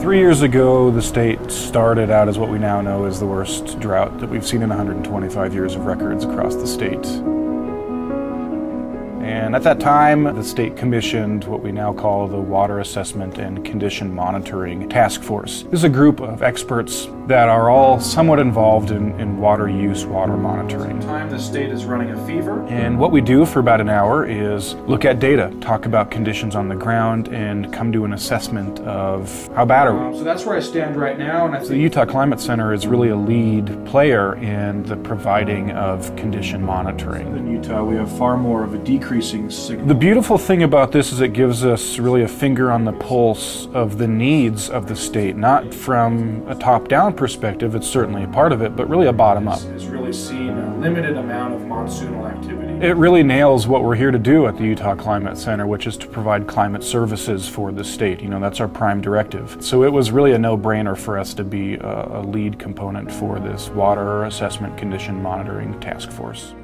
3 years ago, the state started out as what we now know is the worst drought that we've seen in 125 years of records across the state. And at that time, the state commissioned what we now call the Water Assessment and Condition Monitoring Task Force. This is a group of experts that are all somewhat involved in water use, water monitoring. At the time, the state is running a fever. And what we do for about an hour is look at data, talk about conditions on the ground, and come to an assessment of how bad are we. So that's where I stand right now. And the Utah Climate Center is really a lead player in the providing of condition monitoring. In Utah, we have far more of a decreasing signal. The beautiful thing about this is it gives us really a finger on the pulse of the needs of the state, not from a top-down perspective, it's certainly a part of it, but really a bottom-up. It's really seen a limited amount of monsoonal activity. It really nails what we're here to do at the Utah Climate Center, which is to provide climate services for the state. You know, that's our prime directive. So it was really a no-brainer for us to be a lead component for this Water Assessment Condition Monitoring Task Force.